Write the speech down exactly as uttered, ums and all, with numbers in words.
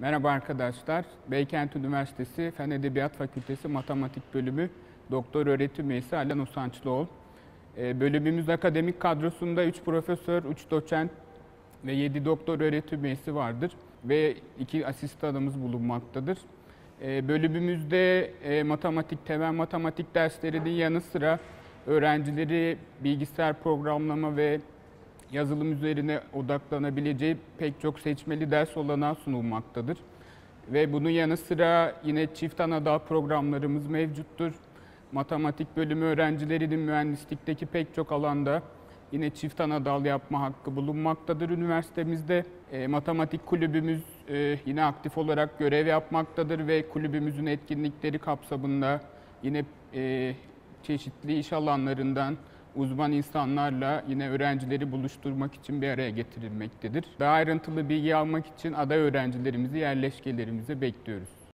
Merhaba arkadaşlar. Beykent Üniversitesi Fen Edebiyat Fakültesi Matematik Bölümü Doktor Öğretim Üyesi Alan Usançlıoğlu. Bölümümüz akademik kadrosunda üç profesör, üç doçent ve yedi doktor öğretim üyesi vardır ve iki asistanımız bulunmaktadır. Bölümümüzde matematik, temel matematik derslerinin yanı sıra öğrencileri bilgisayar programlama ve yazılım üzerine odaklanabileceği pek çok seçmeli ders olanağı sunulmaktadır. Ve bunun yanı sıra yine çift anadal programlarımız mevcuttur. Matematik bölümü öğrencilerinin mühendislikteki pek çok alanda yine çift anadal yapma hakkı bulunmaktadır üniversitemizde. E, matematik kulübümüz e, yine aktif olarak görev yapmaktadır ve kulübümüzün etkinlikleri kapsamında yine e, çeşitli iş alanlarından uzman insanlarla yine öğrencileri buluşturmak için bir araya getirilmektedir. Daha ayrıntılı bilgi almak için aday öğrencilerimizi yerleşkelerimize bekliyoruz.